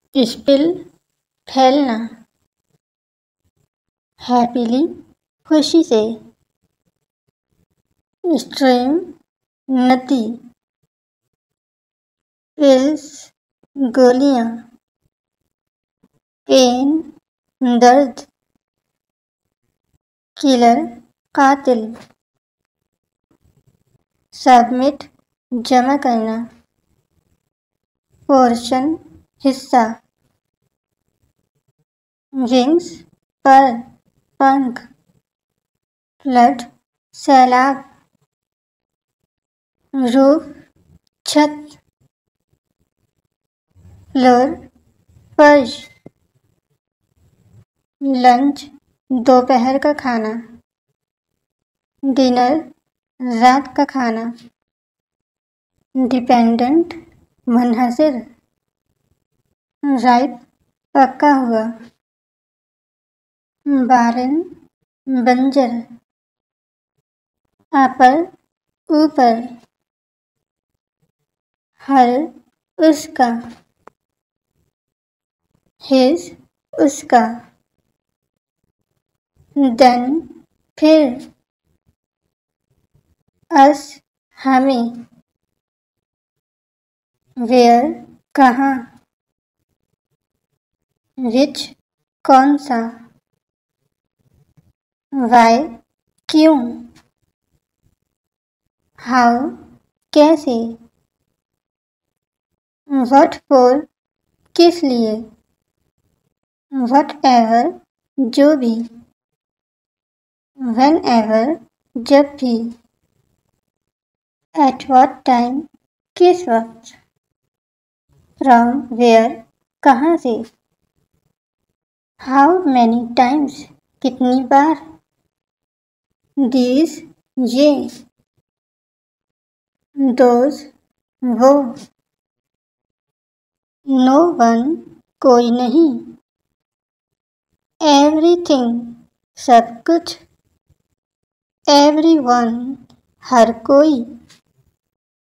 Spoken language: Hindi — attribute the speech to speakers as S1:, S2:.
S1: स्पिल फैलना, हैप्पीली खुशी से, स्ट्रीम नदी, पिल्स गोलियां, पेन दर्द, किलर कातिल, सबमिट जमा करना, पोर्शन हिस्सा, विंग्स पर पंख, फ्लड सैलाब, रूफ छत, फ्लोर फर्श, लंच दोपहर का खाना, डिनर रात का खाना, डिपेंडेंट मुनहसिर, राइप पका हुआ, बारन बंजर, अपर ऊपर, हर उसका, हिज उसका, देन फिर, अस हमें, वेयर कहाँ, विच कौन सा, वाई क्यों, हाउ कैसे, व्हाट फॉर किस लिए, व्हाटएवर जो भी, व्हेनेवर जब भी, एट व्हाट टाइम किस वक्त, फ्रॉम वेयर कहाँ से, हाउ मैनी टाइम्स कितनी बार, दीज ये, दोज वो, नो वन कोई नहीं, एवरीथिंग सब कुछ, एवरीवन हर कोई।